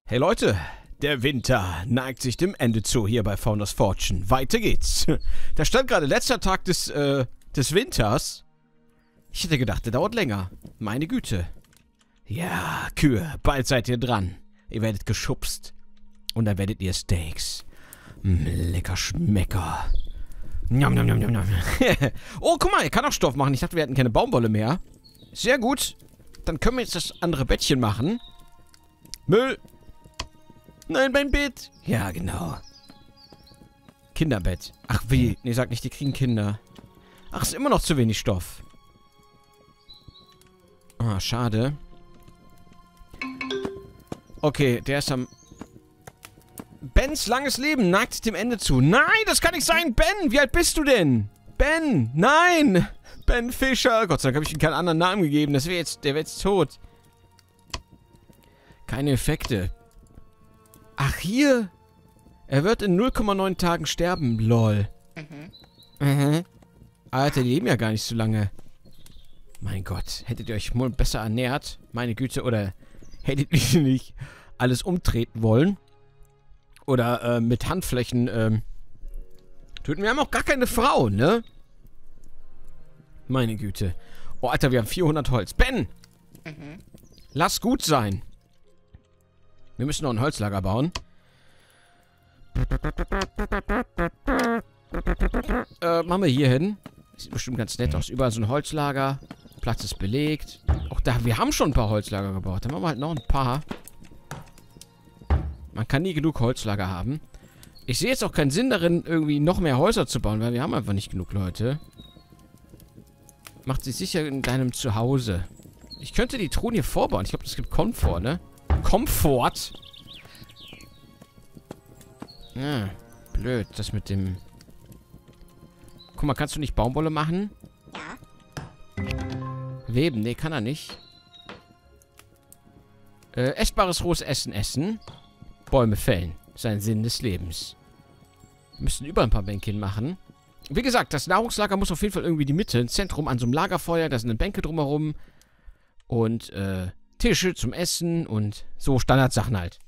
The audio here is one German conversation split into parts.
Hey Leute, der Winter neigt sich dem Ende zu hier bei Founders Fortune. Weiter geht's. Da stand gerade letzter Tag des Winters. Ich hätte gedacht, der dauert länger. Meine Güte. Ja, Kühe, bald seid ihr dran. Ihr werdet geschubst. Und dann werdet ihr Steaks. Lecker Schmecker. Njam, njam, njam, njam. Oh, guck mal, er kann auch Stoff machen. Ich dachte, wir hätten keine Baumwolle mehr. Sehr gut. Dann können wir jetzt das andere Bettchen machen. Müll. Nein, mein Bett. Ja, genau. Kinderbett. Ach, wie? Nee, sag nicht, die kriegen Kinder. Ach, ist immer noch zu wenig Stoff. Ah, schade. Okay, der ist am... Bens langes Leben neigt sich dem Ende zu. Nein, das kann nicht sein. Ben, wie alt bist du denn? Ben, nein. Ben Fischer. Gott sei Dank habe ich ihm keinen anderen Namen gegeben. Der wäre jetzt tot. Keine Effekte. Ach, hier. Er wird in 0,9 Tagen sterben. Lol. Alter, die leben ja gar nicht so lange. Mein Gott. Hättet ihr euch mal besser ernährt? Meine Güte. Oder hättet ihr nicht alles umtreten wollen? Oder mit Handflächen töten. Wir haben auch gar keine Frau, ne? Meine Güte. Oh, Alter, wir haben 400 Holz. Ben! Lass gut sein. Wir müssen noch ein Holzlager bauen. Machen wir hier hin. Sieht bestimmt ganz nett aus. Überall so ein Holzlager. Platz ist belegt. Auch da, wir haben schon ein paar Holzlager gebaut. Dann machen wir halt noch ein paar. Man kann nie genug Holzlager haben. Ich sehe jetzt auch keinen Sinn darin, irgendwie noch mehr Häuser zu bauen, weil wir haben einfach nicht genug Leute. Macht sich sicher in deinem Zuhause. Ich könnte die Truhen hier vorbauen. Ich glaube, das gibt Komfort, ne? Komfort? Ja, blöd, das mit dem... Guck mal, kannst du nicht Baumwolle machen? Ja. Weben? Nee, kann er nicht. Essbares rohes Essen essen. Bäume fällen. Sein Sinn des Lebens. Wir müssen überall ein paar Bänkchen machen. Wie gesagt, das Nahrungslager muss auf jeden Fall irgendwie die Mitte, ein Zentrum an so einem Lagerfeuer. Da sind eine Bänke drumherum. Und, Tische zum Essen und so Standardsachen halt.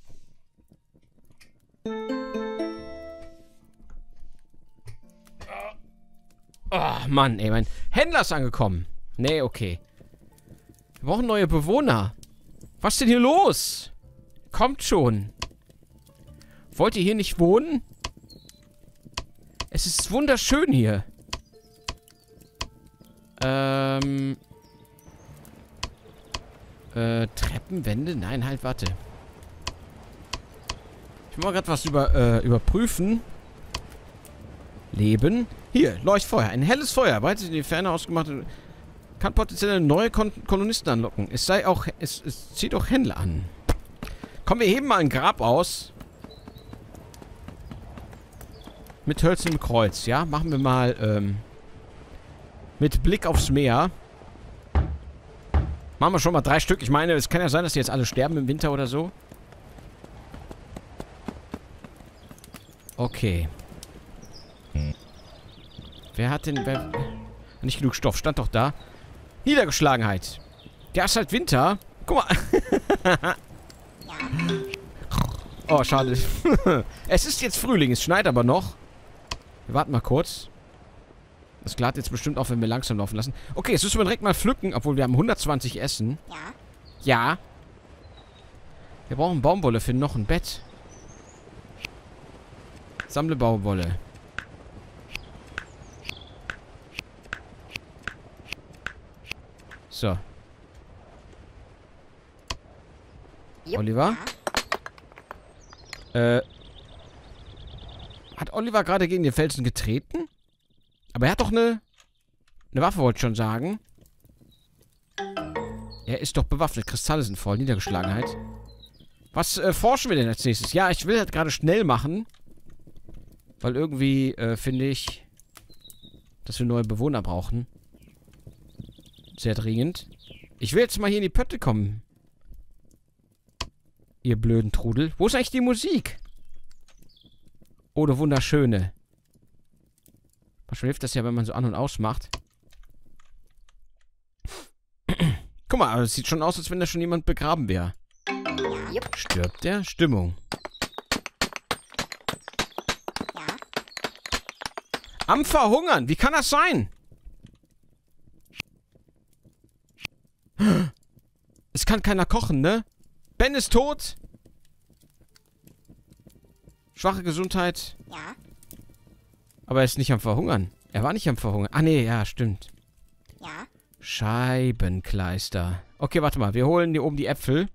Oh, Mann, ey, mein Händler ist angekommen. Nee, okay. Wir brauchen neue Bewohner. Was ist denn hier los? Kommt schon. Wollt ihr hier nicht wohnen? Es ist wunderschön hier. Treppenwände? Nein, halt, warte. Ich will mal gerade was überprüfen. Leben. Hier, Leuchtfeuer. Ein helles Feuer. Weit in die Ferne ausgemacht. Kann potenziell neue Kolonisten anlocken. Es zieht auch Händler an. Komm, wir heben mal ein Grab aus. Mit hölzernem Kreuz, ja? Machen wir mal, mit Blick aufs Meer. Machen wir schon mal 3 Stück. Ich meine, es kann ja sein, dass die jetzt alle sterben im Winter oder so. Okay. Wer hat denn... Nicht genug Stoff. Stand doch da. Niedergeschlagenheit. Der ist halt Winter. Guck mal. Oh, schade. Es ist jetzt Frühling. Es schneit aber noch. Wir warten mal kurz. Das klart jetzt bestimmt auf, wenn wir langsam laufen lassen. Okay, jetzt müssen wir direkt mal pflücken, obwohl wir haben 120 Essen. Ja. Ja. Wir brauchen Baumwolle für noch ein Bett. Sammle Baumwolle. So. Oliver? Hat Oliver gerade gegen den Felsen getreten? Aber er hat doch eine Waffe, wollte ich schon sagen. Er ist doch bewaffnet. Kristalle sind voll. Niedergeschlagenheit. Was forschen wir denn als nächstes? Ja, ich will halt gerade schnell machen. Weil irgendwie finde ich, dass wir neue Bewohner brauchen. Sehr dringend. Ich will jetzt mal hier in die Pötte kommen. Ihr blöden Trudel. Wo ist eigentlich die Musik? Oh, du Wunderschöne. Manchmal hilft das ja, wenn man so an- und ausmacht. Guck mal, es sieht schon aus, als wenn da schon jemand begraben wäre. Stirbt der? Stimmung. Ja. Am Verhungern. Wie kann das sein? Es kann keiner kochen, ne? Ben ist tot. Schwache Gesundheit. Ja. Aber er ist nicht am Verhungern. Er war nicht am Verhungern. Ah, nee, ja, stimmt. Ja. Scheibenkleister. Okay, warte mal. Wir holen hier oben die Äpfel.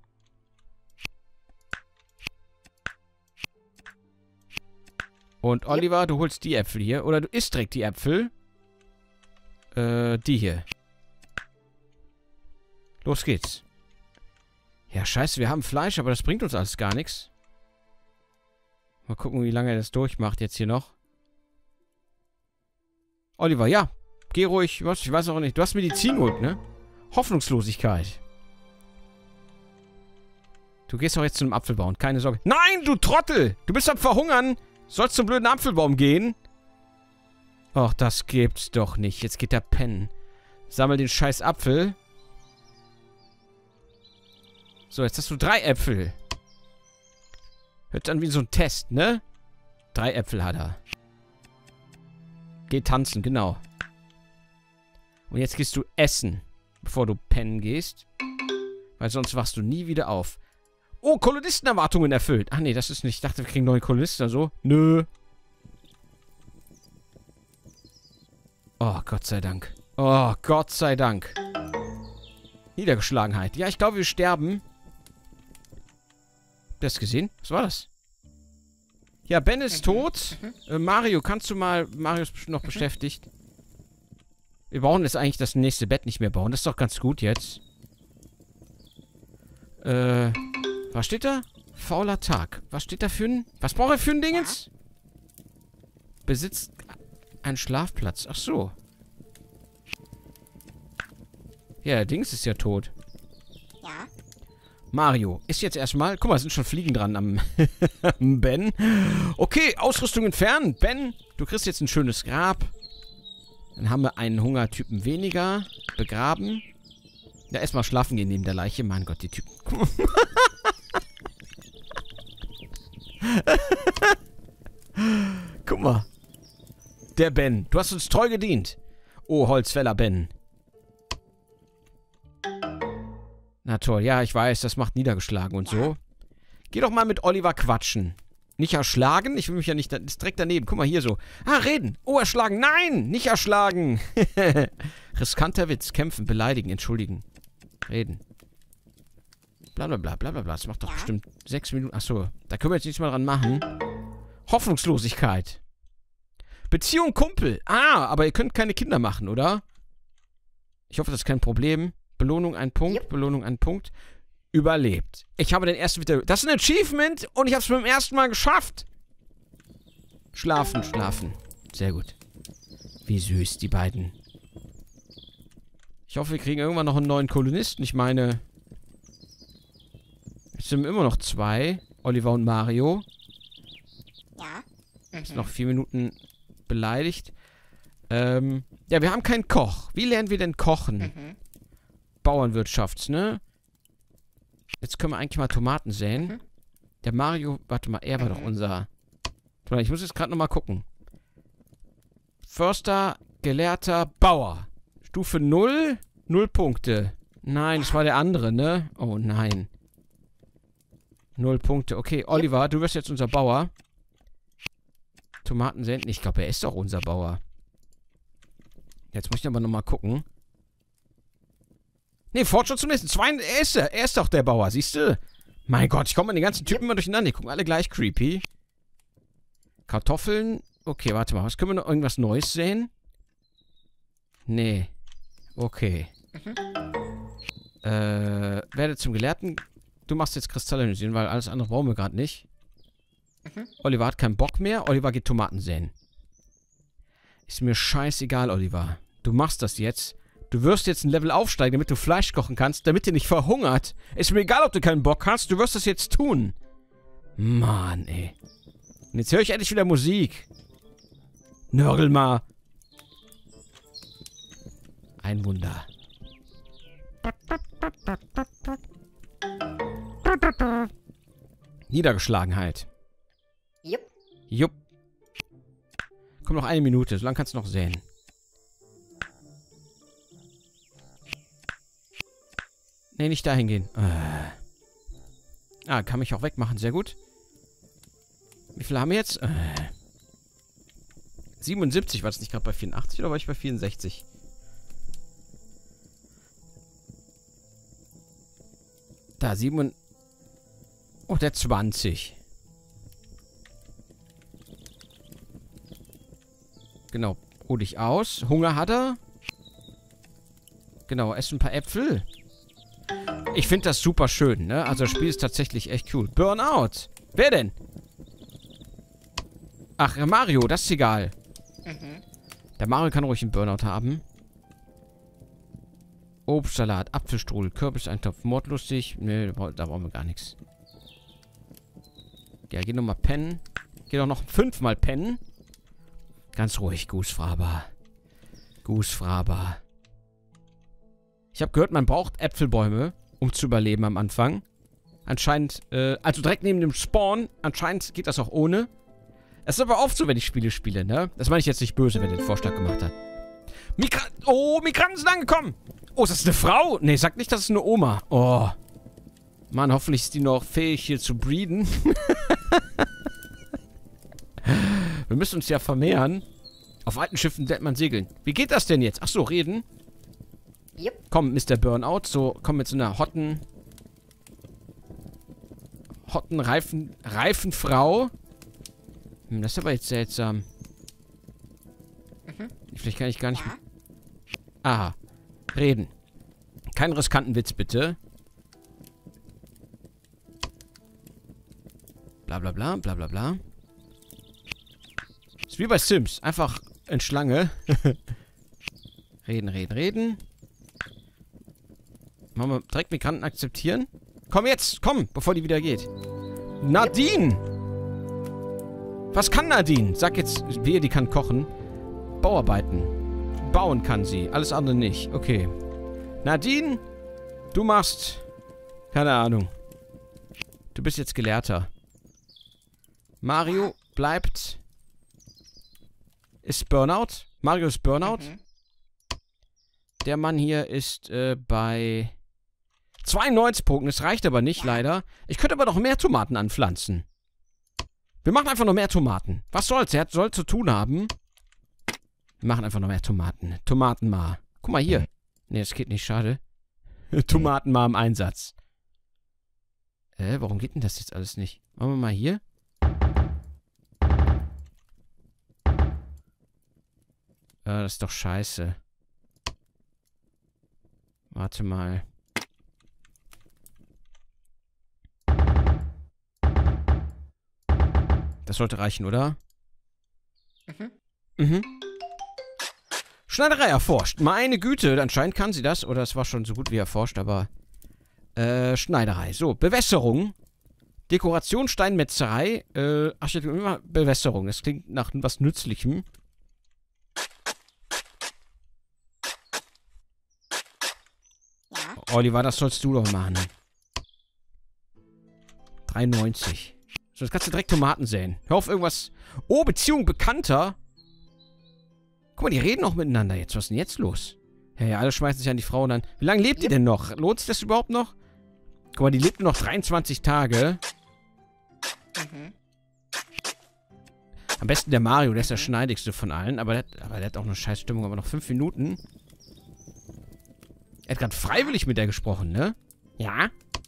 Und Oliver, du holst die Äpfel hier. Oder du isst direkt die Äpfel. Die hier. Los geht's. Ja, scheiße, wir haben Fleisch, aber das bringt uns alles gar nichts. Mal gucken, wie lange er das durchmacht jetzt hier noch. Oliver, ja. Geh ruhig. Ich weiß auch nicht. Du hast Medizin geholt, ne? Hoffnungslosigkeit. Du gehst doch jetzt zu einem Apfelbaum. Keine Sorge. Nein, du Trottel! Du bist am Verhungern. Sollst zum blöden Apfelbaum gehen? Ach, das gibt's doch nicht. Jetzt geht der pennen. Sammel den scheiß Apfel. So, jetzt hast du 3 Äpfel. Hört an wie so ein Test, ne? 3 Äpfel hat er. Geh tanzen, genau. Und jetzt gehst du essen, bevor du pennen gehst. Weil sonst wachst du nie wieder auf. Oh, Kolonistenerwartungen erfüllt. Ach nee, das ist nicht. Ich dachte, wir kriegen neue Kolonisten oder so. Nö. Oh, Gott sei Dank. Oh, Gott sei Dank. Niedergeschlagenheit. Ja, ich glaube, wir sterben. Habt ihr das gesehen? Was war das? Ja, Ben ist tot. Mario, kannst du mal... Mario ist noch beschäftigt. Wir brauchen jetzt eigentlich das nächste Bett nicht mehr bauen. Das ist doch ganz gut jetzt. Was steht da? Fauler Tag. Was steht da für ein... Was braucht er für ein Dingens? Besitzt einen Schlafplatz. Ach so. Ja, der Dings ist ja tot. Ja. Mario ist jetzt erstmal... Guck mal, es sind schon Fliegen dran am Ben. Okay, Ausrüstung entfernen. Ben, du kriegst jetzt ein schönes Grab. Dann haben wir einen Hungertypen weniger. Begraben. Ja, erstmal schlafen gehen neben der Leiche. Mein Gott, die Typen. Guck mal. Der Ben. Du hast uns treu gedient. Oh, Holzfäller Ben. Na toll, ja, ich weiß, das macht niedergeschlagen und so. Geh doch mal mit Oliver quatschen. Nicht erschlagen? Ich will mich ja nicht... Das ist direkt daneben. Guck mal, hier so. Ah, reden. Oh, erschlagen. Nein, nicht erschlagen. Riskanter Witz. Kämpfen, beleidigen, entschuldigen. Reden. Blablabla, blablabla. Das macht doch bestimmt 6 Minuten. Achso, da können wir jetzt nichts mehr dran machen. Hoffnungslosigkeit. Beziehung Kumpel. Ah, aber ihr könnt keine Kinder machen, oder? Ich hoffe, das ist kein Problem. Belohnung ein Punkt, Belohnung ein Punkt. Überlebt. Ich habe den ersten wieder... Das ist ein Achievement und ich habe es beim ersten Mal geschafft. Schlafen, schlafen. Sehr gut. Wie süß, die beiden. Ich hoffe, wir kriegen irgendwann noch einen neuen Kolonisten. Ich meine... Es sind immer noch 2. Oliver und Mario. Ja. Ist noch 4 Minuten beleidigt. Ja, wir haben keinen Koch. Wie lernen wir denn kochen? Bauernwirtschaft, ne? Jetzt können wir eigentlich mal Tomaten säen. Der Mario, warte mal, er war doch unser... Ich muss jetzt gerade nochmal gucken. Förster, Gelehrter, Bauer. Stufe 0, 0 Punkte. Nein, das war der andere, ne? Oh nein. 0 Punkte. Okay, Oliver, du wirst jetzt unser Bauer. Tomaten säen. Ich glaube, er ist doch unser Bauer. Jetzt muss ich aber nochmal gucken. Nee, Fortschritt zum nächsten. Er ist doch der Bauer, siehst du? Mein Gott, ich komme mit den ganzen Typen mal durcheinander. Die gucken alle gleich creepy. Kartoffeln. Okay, warte mal. Was können wir noch? Irgendwas Neues sehen? Nee. Okay. Werde zum Gelehrten. Du machst jetzt Kristallanalysieren, weil alles andere brauchen wir gerade nicht. Oliver hat keinen Bock mehr. Oliver geht Tomaten säen. Ist mir scheißegal, Oliver. Du machst das jetzt. Du wirst jetzt ein Level aufsteigen, damit du Fleisch kochen kannst, damit ihr nicht verhungert. Ist mir egal, ob du keinen Bock hast. Du wirst das jetzt tun. Mann, ey. Und jetzt höre ich endlich wieder Musik. Nörgel mal. Ein Wunder. Niedergeschlagenheit. Jupp. Jupp. Komm, noch 1 Minute. So lange kannst du noch säen. Nee, nicht dahin gehen. Kann mich auch wegmachen. Sehr gut. Wie viel haben wir jetzt? 77. War das nicht gerade bei 84 oder war ich bei 64? Da, 7. Oh, der 20. Genau. Ruh dich aus. Hunger hat er. Genau, ess ein paar Äpfel. Ich finde das super schön, ne? Also das Spiel ist tatsächlich echt cool. Burnout. Wer denn? Ach, Mario, das ist egal. Der Mario kann ruhig einen Burnout haben. Obstsalat, Apfelstrudel, Kürbiseintopf, mordlustig. Ne, da brauchen wir gar nichts. Ja, geh nochmal pennen. Geh doch noch 5-mal pennen. Ganz ruhig, Goosefraber. Goosefraber. Ich habe gehört, man braucht Äpfelbäume, um zu überleben am Anfang. Anscheinend, also direkt neben dem Spawn. Anscheinend geht das auch ohne. Es ist aber oft so, wenn ich Spiele spiele, ne? Das meine ich jetzt nicht böse, wenn der den Vorschlag gemacht hat. Migranten sind angekommen! Oh, ist das eine Frau? Nee, sag nicht, das ist eine Oma. Oh. Mann, hoffentlich ist die noch fähig, hier zu breeden. Wir müssen uns ja vermehren. Auf alten Schiffen lernt man segeln. Wie geht das denn jetzt? Ach so, reden. Yep. Komm, Mr. Burnout. So, komm mit so einer reifen Frau. Das ist aber jetzt seltsam. Vielleicht kann ich gar nicht... Ja. Aha. Reden. Keinen riskanten Witz, bitte. Bla bla bla, bla bla bla. Ist wie bei Sims. Einfach in Schlange. Reden, reden, reden. Machen wir direkt Migranten akzeptieren. Komm jetzt, komm, bevor die wieder geht. Nadine! Was kann Nadine? Sag jetzt, wehe, die kann kochen. Bauarbeiten. Bauen kann sie, alles andere nicht. Okay. Nadine, du machst... Keine Ahnung. Du bist jetzt Gelehrter. Mario bleibt... Ist Burnout. Mario ist Burnout. Der Mann hier ist bei 92 Punkten. Das reicht aber nicht, leider. Ich könnte aber noch mehr Tomaten anpflanzen. Wir machen einfach noch mehr Tomaten. Was soll's? Er soll zu tun haben. Wir machen einfach noch mehr Tomaten. Tomatenmar. Guck mal hier. Ne, das geht nicht. Schade. Tomatenmar im Einsatz. Warum geht denn das jetzt alles nicht? Machen wir mal hier. Das ist doch scheiße. Warte mal. Das sollte reichen, oder? Schneiderei erforscht. Meine Güte, anscheinend kann sie das. Oder es war schon so gut wie erforscht, aber... Schneiderei. So, Bewässerung. Dekoration, Steinmetzerei. Architektur, Bewässerung. Das klingt nach was Nützlichem. Oliver, das sollst du doch machen. 93. So, jetzt kannst du direkt Tomaten säen. Hör auf irgendwas... Oh, Beziehung Bekannter. Guck mal, die reden auch miteinander jetzt. Was ist denn jetzt los? Ja, alle schmeißen sich an die Frauen an. Wie lange lebt die denn noch? Lohnt sich das überhaupt noch? Guck mal, die lebt nur noch 23 Tage. Am besten der Mario, der ist der schneidigste von allen. Aber der hat auch eine scheiß Stimmung. Aber noch 5 Minuten. Er hat gerade freiwillig mit der gesprochen, ne? Ja?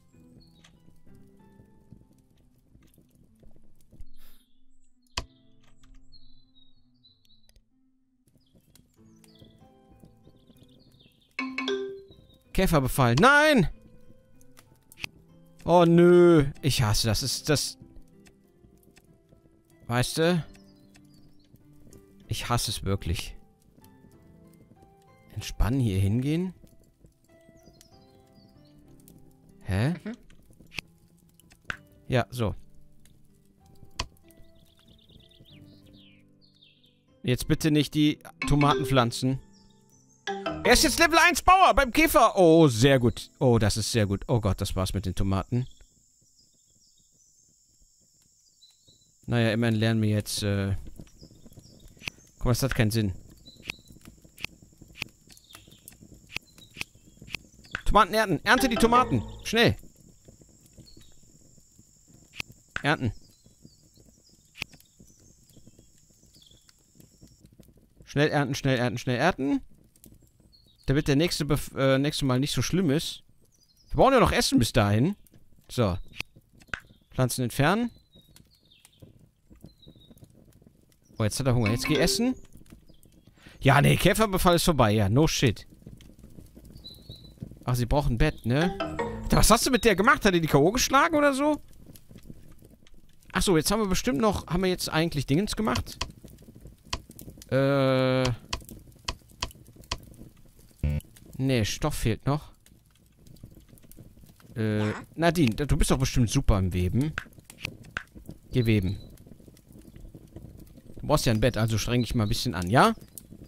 Käferbefall. Nein! Oh, nö. Ich hasse das. Ist das... Weißt du? Ich hasse es wirklich. Entspannen, hier hingehen? Hä? Ja, so. Jetzt bitte nicht die Tomaten pflanzen. Er ist jetzt Level 1 Bauer beim Käfer. Oh, sehr gut. Oh, das ist sehr gut. Oh Gott, das war's mit den Tomaten. Naja, immerhin lernen wir jetzt, Guck mal, das hat keinen Sinn. Tomaten ernten. Ernte die Tomaten. Schnell. Ernten. Schnell ernten, schnell ernten, schnell ernten. Damit der nächste Mal nicht so schlimm ist. Wir brauchen ja noch Essen bis dahin. So. Pflanzen entfernen. Oh, jetzt hat er Hunger. Jetzt geh essen. Ja, nee, Käferbefall ist vorbei. Ja, no shit. Ach, sie brauchen ein Bett, ne? Was hast du mit der gemacht? Hat er die K.O. geschlagen oder so? Ach so, jetzt haben wir bestimmt noch... Haben wir jetzt eigentlich Dingens gemacht? Nee, Stoff fehlt noch. Nadine, du bist doch bestimmt super im Weben. Geh weben. Du brauchst ja ein Bett, also streng dich mal ein bisschen an, ja?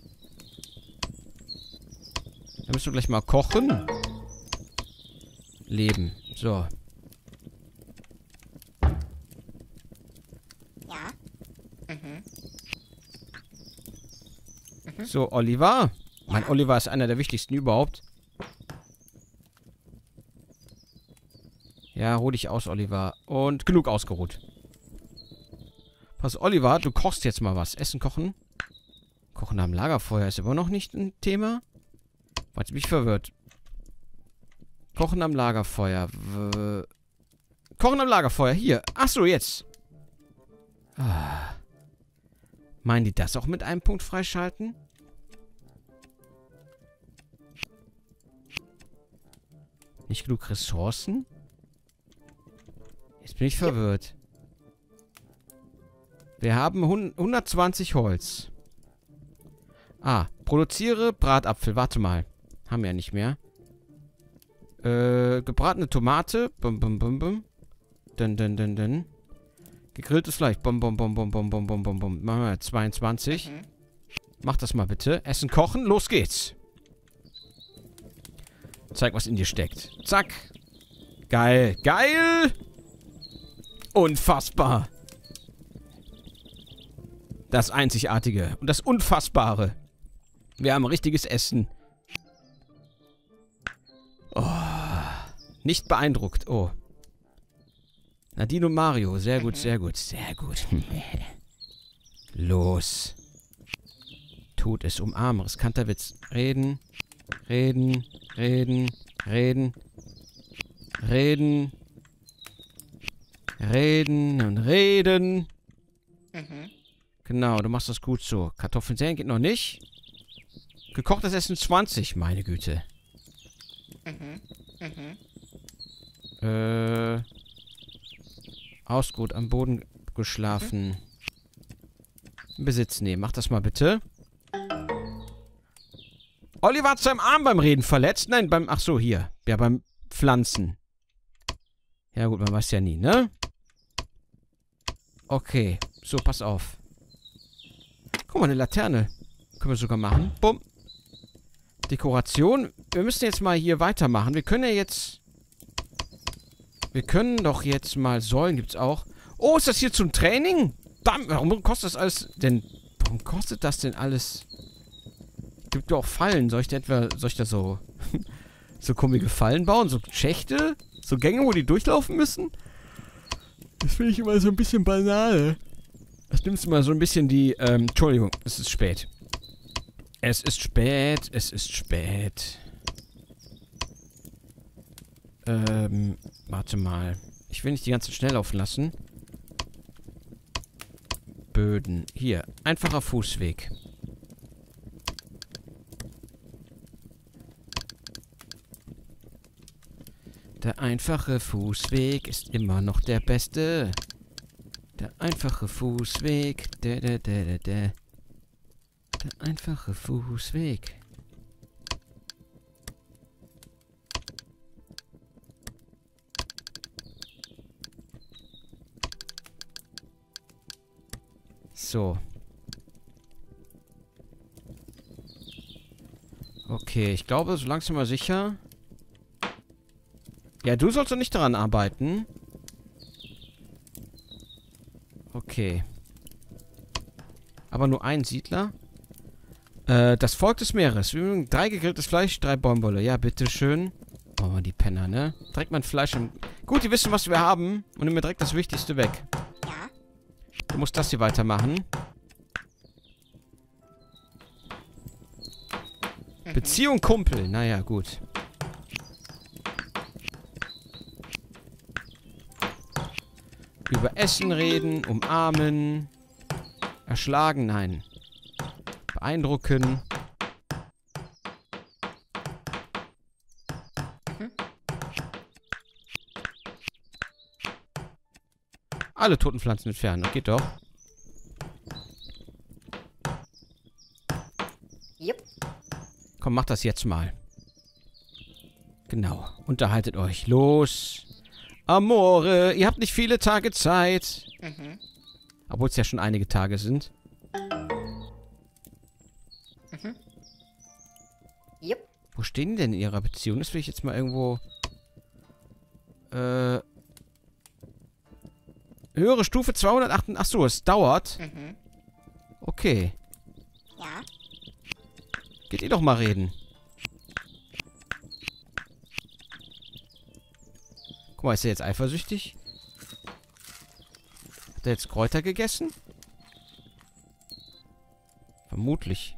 Dann müssen wir gleich mal kochen. Leben. So. Ja. So, Oliver. Mein Oliver ist einer der wichtigsten überhaupt. Ja, ruh dich aus, Oliver. Und genug ausgeruht. Pass, Oliver, du kochst jetzt mal was. Essen, kochen. Kochen am Lagerfeuer ist immer noch nicht ein Thema. Warte, mich verwirrt. Kochen am Lagerfeuer. Kochen am Lagerfeuer, hier. Ach so, jetzt. Ah. Meinen die das auch mit einem Punkt freischalten? Nicht genug Ressourcen? Jetzt bin ich verwirrt. Wir haben 120 Holz. Ah, produziere Bratapfel. Warte mal. Haben wir ja nicht mehr. Gebratene Tomate. Bum, bum, bum, bum. Dann. Gegrilltes Fleisch. Bum, bum, bum, bum, bum, bum, bum, bum, bum. Machen wir 22. Mach das mal bitte. Essen, kochen. Los geht's. Zeig, was in dir steckt. Zack. Geil. Geil. Unfassbar. Das Einzigartige und das Unfassbare. Wir haben richtiges Essen. Oh. Nicht beeindruckt. Oh. Nadine und Mario. Sehr gut, sehr gut, sehr gut. Los. Tut es, umarmen. Riskanter Witz. Reden. Reden. Reden. Reden. Reden. Reden und reden. Genau, du machst das gut so. Kartoffeln säen geht noch nicht. Gekochtes Essen 20, meine Güte. Ausgut, am Boden geschlafen. Besitz nehmen, mach das mal bitte. Oliver hat seinen Arm beim Reden verletzt. Nein, beim... Ach so, hier. Ja, beim Pflanzen. Ja gut, man weiß ja nie, ne? Okay. So, pass auf. Guck mal, eine Laterne. Können wir sogar machen. Bumm. Dekoration. Wir müssen jetzt mal hier weitermachen. Wir können ja jetzt... Wir können doch jetzt mal... Säulen gibt's auch. Oh, ist das hier zum Training? Warum kostet das alles denn... Warum kostet das denn alles... Gibt ja auch Fallen. Soll ich da so... so komische Fallen bauen? So Schächte? So Gänge, wo die durchlaufen müssen? Das finde ich immer so ein bisschen banal. Das nimmt immer so ein bisschen die... Entschuldigung, es ist spät. Es ist spät, es ist spät. Warte mal. Ich will nicht die ganze Zeit schnell laufen lassen. Böden. Hier, einfacher Fußweg. Der einfache Fußweg ist immer noch der beste. Der einfache Fußweg. Der einfache Fußweg. So. Okay, ich glaube, so langsam mal sicher. Ja, du sollst doch nicht daran arbeiten. Okay. Okay. Aber nur ein Siedler. Das Volk des Meeres. 3 gegrilltes Fleisch, 3 Baumwolle. Ja, bitteschön. Oh, die Penner, ne? Direkt mein Fleisch im... Gut, die wissen, was wir haben. Und nehmen mir direkt das Wichtigste weg. Ja. Du musst das hier weitermachen. Beziehung Kumpel. Naja, gut. Über Essen reden, umarmen. Erschlagen, nein. Beeindrucken. Alle toten Pflanzen entfernen. Das geht doch. Jupp. Komm, mach das jetzt mal. Genau. Unterhaltet euch. Los. Amore, ihr habt nicht viele Tage Zeit. Obwohl es ja schon einige Tage sind. Jupp. Wo stehen die denn in ihrer Beziehung? Das will ich jetzt mal irgendwo... Höhere Stufe 208. Achso, es dauert. Okay. Ja. Geht ihr doch mal reden. Guck mal, ist er jetzt eifersüchtig? Hat er jetzt Kräuter gegessen? Vermutlich.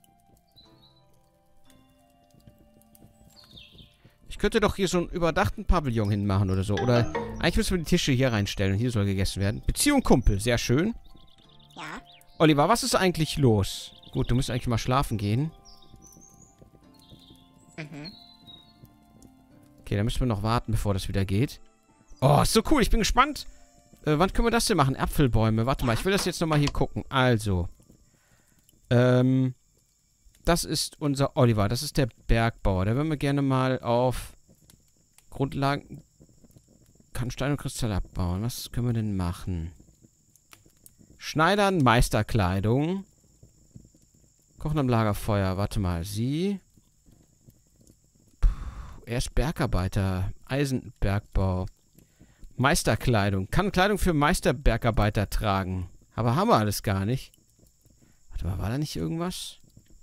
Ich könnte doch hier so einen überdachten Pavillon hinmachen oder so. Oder eigentlich müssen wir die Tische hier reinstellen und hier soll gegessen werden. Beziehung Kumpel, sehr schön. Ja. Oliver, was ist eigentlich los? Gut, du musst eigentlich mal schlafen gehen. Okay, dann müssen wir noch warten, bevor das wieder geht. Oh, ist so cool. Ich bin gespannt. Wann können wir das denn machen? Apfelbäume. Warte mal, ich will das jetzt nochmal hier gucken. Also. Das ist unser Oliver. Das ist der Bergbauer. Da würden wir gerne mal auf Grundlagen... Kann Stein und Kristall abbauen. Was können wir denn machen? Schneidern, Meisterkleidung. Kochen am Lagerfeuer. Warte mal. Sie... Er ist Bergarbeiter. Eisenbergbau. Meisterkleidung. Kann Kleidung für Meisterbergarbeiter tragen. Aber haben wir alles gar nicht. Warte mal, war da nicht irgendwas?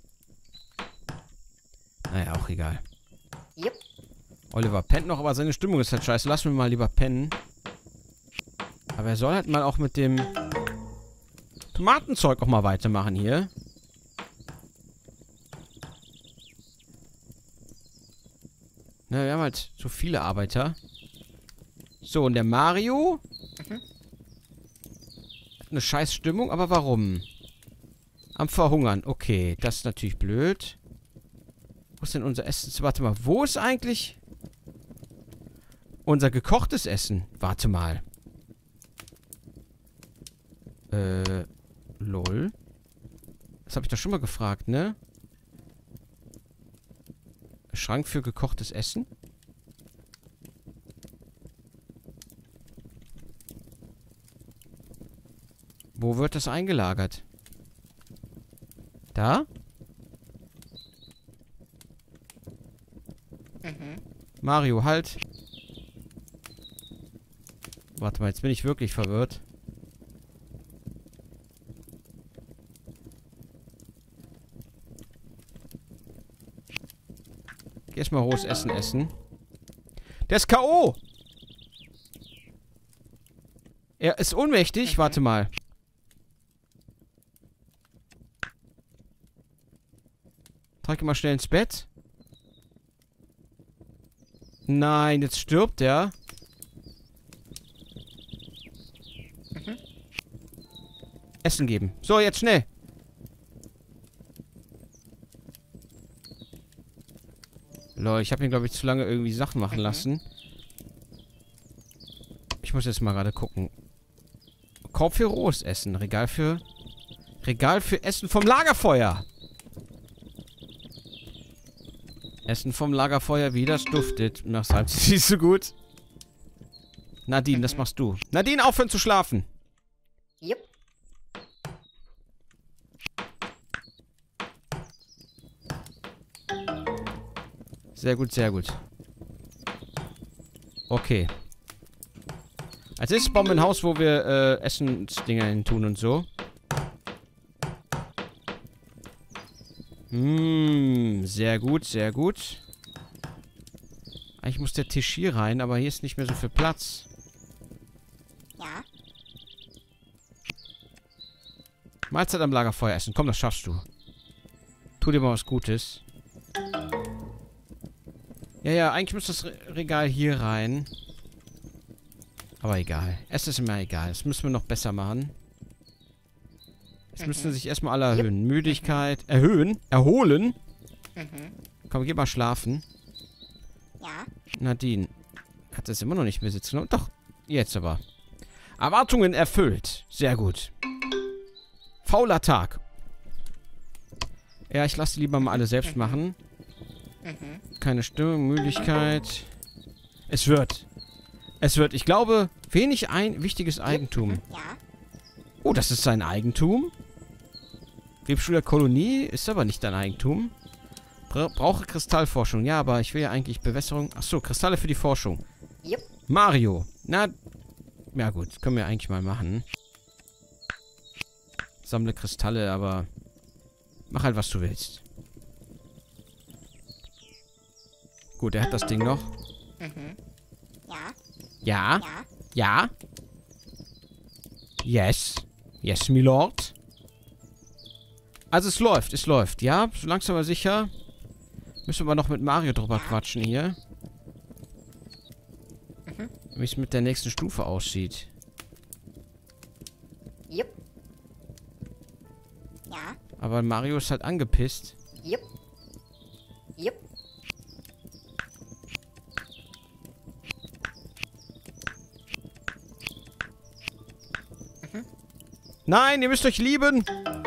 Naja, auch egal. Jupp. Oliver pennt noch, aber seine Stimmung ist halt scheiße. Lassen wir mal lieber pennen. Aber er soll halt mal auch mit dem Tomatenzeug auch mal weitermachen hier. Na, wir haben halt so viele Arbeiter. So, und der Mario hat eine scheiß Stimmung, aber warum? Am Verhungern. Okay, das ist natürlich blöd. Wo ist denn unser Essen? Warte mal, wo ist eigentlich unser gekochtes Essen? Warte mal. Lol. Das habe ich doch schon mal gefragt, ne? Schrank für gekochtes Essen? Wo wird das eingelagert? Da? Mario, halt. Warte mal, jetzt bin ich wirklich verwirrt. Geh erstmal rohes Essen essen. Der ist K.O. Er ist ohnmächtig. Warte mal. Trag ihn mal schnell ins Bett. Nein, jetzt stirbt er. Essen geben. So, jetzt schnell. Lol, ich habe ihn, glaube ich, zu lange irgendwie Sachen machen lassen. Ich muss jetzt mal gerade gucken. Korb für rohes Essen. Regal für Essen vom Lagerfeuer. Essen vom Lagerfeuer, wie das duftet. Das halt nicht so gut. Nadine, das machst du. Nadine, aufhören zu schlafen. Jupp. Sehr gut, sehr gut. Okay. Als nächstes bauen wir ein Haus, wo wir Essensdinger hin tun und so. Sehr gut, sehr gut. Eigentlich muss der Tisch hier rein, aber hier ist nicht mehr so viel Platz. Ja. Mahlzeit am Lagerfeuer essen. Komm, das schaffst du. Tu dir mal was Gutes. Ja, eigentlich muss das Regal hier rein. Aber egal. Es ist immer egal. Das müssen wir noch besser machen. Jetzt müssen sich erstmal alle erhöhen. Müdigkeit. Erhöhen? Erholen? Komm, geh mal schlafen. Ja. Nadine. Hat das immer noch nicht Besitz genommen? Doch, jetzt aber. Erwartungen erfüllt. Sehr gut. Fauler Tag. Ja, ich lasse die lieber mal alle selbst machen. Keine Stimmung, Müdigkeit. Es wird. Es wird. Ich glaube, wenig wichtiges Eigentum. Ja. Oh, das ist sein Eigentum? Webstuhl der Kolonie ist aber nicht dein Eigentum. Brauche Kristallforschung. Ja, aber ich will ja eigentlich Bewässerung. Achso, Kristalle für die Forschung. Jupp. Mario. Na, ja gut. Können wir eigentlich mal machen. Sammle Kristalle, aber mach halt, was du willst. Gut, er hat das Ding noch. Ja. Ja. Ja. Ja. Yes. Yes, Milord. Also es läuft. Ja, so langsam aber sicher. Müssen wir noch mit Mario drüber quatschen hier. Wie es mit der nächsten Stufe aussieht. Jupp. Ja. Aber Mario ist halt angepisst. Jupp. Jupp. Nein, ihr müsst euch lieben.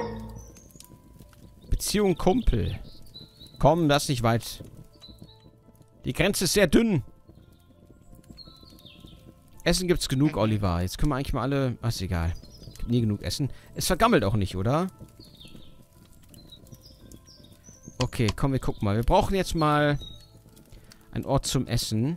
Beziehung Kumpel. Komm, das ist nicht weit. Die Grenze ist sehr dünn. Essen gibt's genug, Oliver. Jetzt können wir eigentlich mal alle... Ach, ist egal. Gibt nie genug Essen. Es vergammelt auch nicht, oder? Okay, komm, wir gucken mal. Wir brauchen jetzt mal einen Ort zum Essen.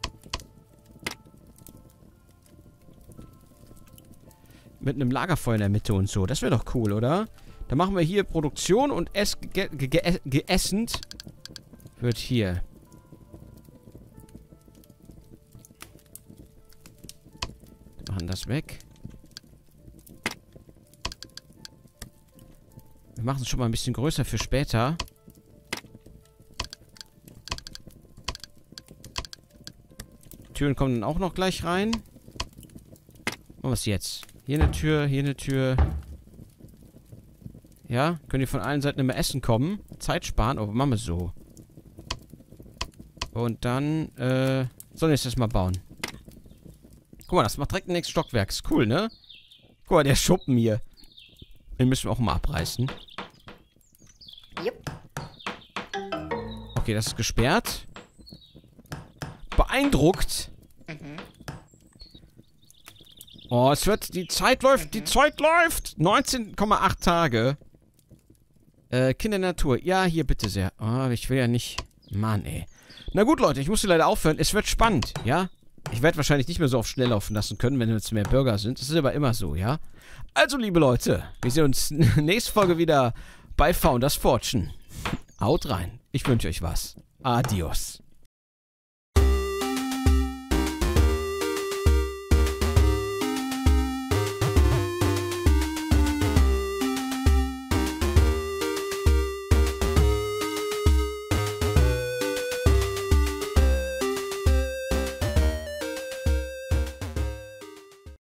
Mit einem Lagerfeuer in der Mitte und so. Das wäre doch cool, oder? Dann machen wir hier Produktion und geessend wird hier. Wir machen das weg. Wir machen es schon mal ein bisschen größer für später. Türen kommen dann auch noch gleich rein. Machen wir es jetzt. Hier eine Tür, hier eine Tür. Ja, können die von allen Seiten immer Essen kommen. Zeit sparen, aber machen wir es so. Und dann, sollen wir jetzt erstmal bauen. Guck mal, das macht direkt ein nächstes Stockwerk. Ist cool, ne? Guck mal, der Schuppen hier. Den müssen wir auch mal abreißen. Jupp. Okay, das ist gesperrt. Beeindruckt. Oh, es wird... Die Zeit läuft. Die Zeit läuft. 19,8 Tage. Kinder Natur. Ja, hier bitte sehr. Oh, ich will ja nicht... Mann, ey. Na gut, Leute. Ich muss hier leider aufhören. Es wird spannend, ja? Ich werde wahrscheinlich nicht mehr so oft schnell laufen lassen können, wenn jetzt mehr Bürger sind. Das ist aber immer so, ja? Also, liebe Leute. Wir sehen uns nächste Folge wieder bei Founders Fortune. Haut rein. Ich wünsche euch was. Adios.